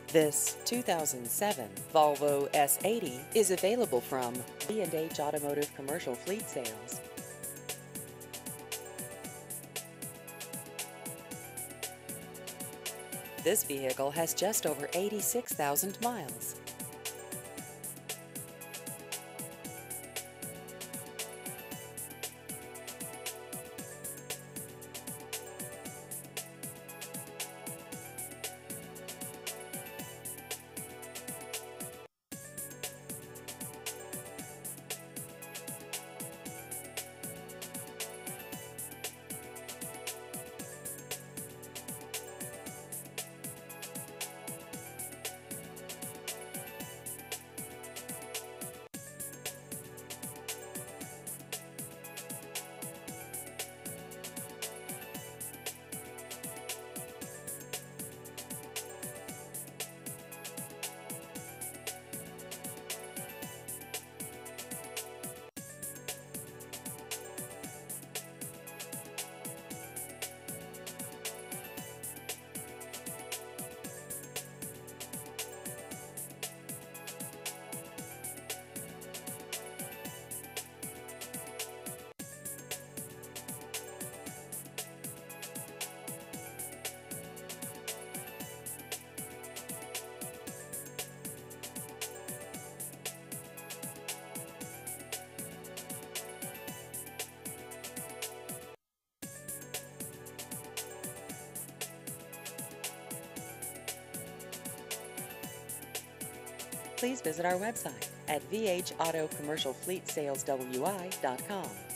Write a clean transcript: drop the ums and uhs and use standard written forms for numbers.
This 2007 Volvo S80 is available from B&H Automotive Commercial Fleet Sales. This vehicle has just over 86,000 miles. Please visit our website at vhautocommercialfleetsaleswi.com.